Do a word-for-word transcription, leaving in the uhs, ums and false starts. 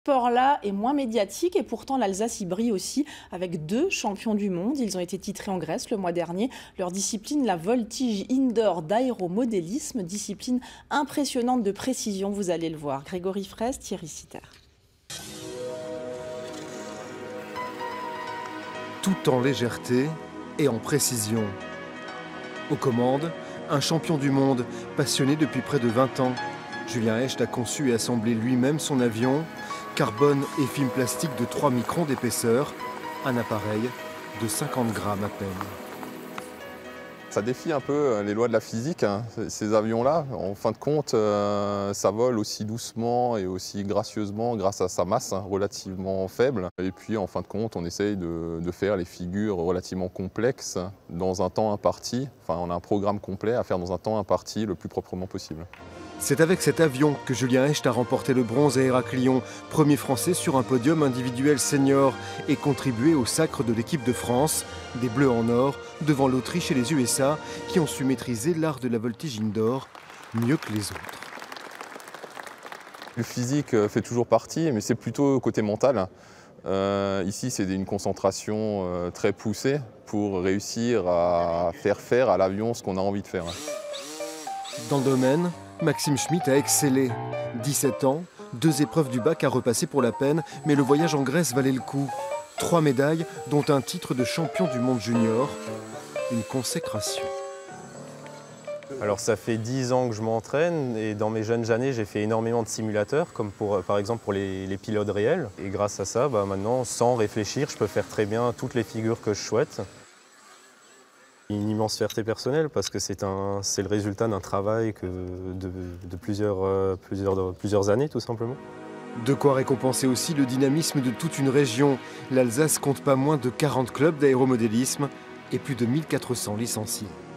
Sport-là est moins médiatique et pourtant l'Alsace y brille aussi avec deux champions du monde. Ils ont été titrés en Grèce le mois dernier. Leur discipline, la voltige indoor d'aéromodélisme, discipline impressionnante de précision, vous allez le voir. Grégory Fraisse, Thierry Sitter. Tout en légèreté et en précision. Aux commandes, un champion du monde, passionné depuis près de vingt ans. Julien Hecht a conçu et assemblé lui-même son avion, carbone et film plastique de trois microns d'épaisseur, un appareil de cinquante grammes à peine. Ça défie un peu les lois de la physique, hein, ces avions-là. En fin de compte, euh, ça vole aussi doucement et aussi gracieusement grâce à sa masse hein, relativement faible. Et puis, en fin de compte, on essaye de, de faire les figures relativement complexes dans un temps imparti. Enfin, on a un programme complet à faire dans un temps imparti le plus proprement possible. C'est avec cet avion que Julien Hecht a remporté le bronze à Héraclion, premier Français sur un podium individuel senior et contribué au sacre de l'équipe de France, des Bleus en or, devant l'Autriche et les U S A, qui ont su maîtriser l'art de la voltige indoor mieux que les autres. Le physique fait toujours partie, mais c'est plutôt côté mental. Euh, ici, c'est une concentration euh, très poussée pour réussir à faire faire à l'avion ce qu'on a envie de faire. Dans le domaine, Maxime Schmitt a excellé. dix-sept ans, deux épreuves du bac à repasser pour la peine, mais le voyage en Grèce valait le coup. Trois médailles, dont un titre de champion du monde junior. Une consécration. Alors ça fait dix ans que je m'entraîne et dans mes jeunes années j'ai fait énormément de simulateurs comme pour, par exemple pour les, les pilotes réels. Et grâce à ça, bah, maintenant sans réfléchir, je peux faire très bien toutes les figures que je souhaite. Une immense fierté personnelle parce que c'est le résultat d'un travail que de, de plusieurs, euh, plusieurs, de plusieurs années tout simplement. De quoi récompenser aussi le dynamisme de toute une région. L'Alsace compte pas moins de quarante clubs d'aéromodélisme et plus de mille quatre cents licenciés.